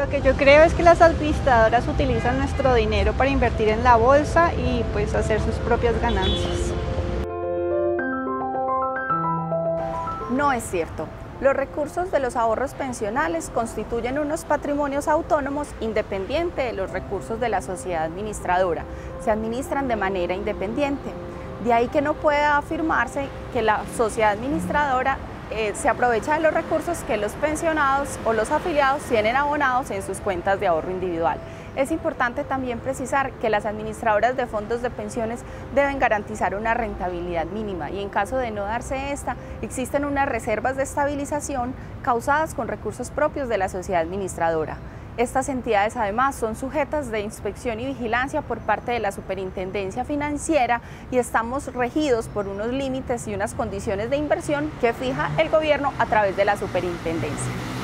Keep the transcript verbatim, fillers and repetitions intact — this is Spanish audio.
Lo que yo creo es que las administradoras utilizan nuestro dinero para invertir en la bolsa y pues hacer sus propias ganancias. No es cierto. Los recursos de los ahorros pensionales constituyen unos patrimonios autónomos independientes de los recursos de la sociedad administradora. Se administran de manera independiente. De ahí que no pueda afirmarse que la sociedad administradora eh, se aprovecha de los recursos que los pensionados o los afiliados tienen abonados en sus cuentas de ahorro individual. Es importante también precisar que las administradoras de fondos de pensiones deben garantizar una rentabilidad mínima y en caso de no darse esta, existen unas reservas de estabilización causadas con recursos propios de la sociedad administradora. Estas entidades además son sujetas de inspección y vigilancia por parte de la Superintendencia Financiera y estamos regidos por unos límites y unas condiciones de inversión que fija el gobierno a través de la Superintendencia.